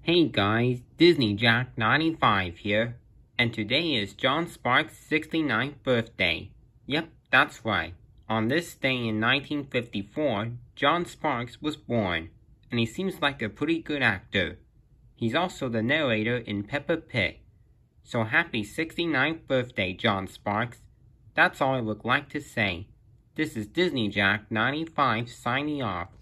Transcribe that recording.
Hey guys, Disney Jack 95 here, and today is John Sparks' 69th birthday. Yep, that's right. On this day in 1954, John Sparks was born, and he seems like a pretty good actor. He's also the narrator in Peppa Pig. So happy 69th birthday, John Sparks. That's all I would like to say. This is Disney Jack 95 signing off.